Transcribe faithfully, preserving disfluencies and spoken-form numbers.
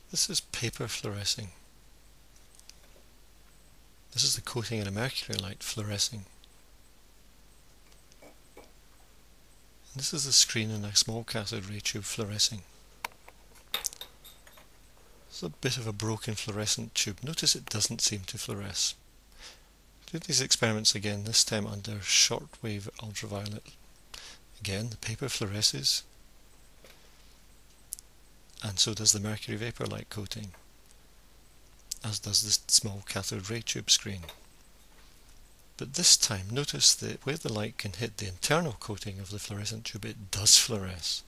This is paper fluorescing. This is the coating in a mercury light fluorescing. And this is the screen in a small cathode ray tube fluorescing. It's a bit of a broken fluorescent tube. Notice it doesn't seem to fluoresce. Do these experiments again, this time under shortwave ultraviolet. Again, the paper fluoresces, and so does the mercury vapor light coating, as does this small cathode ray tube screen. But this time, notice that where the light can hit the internal coating of the fluorescent tube, it does fluoresce.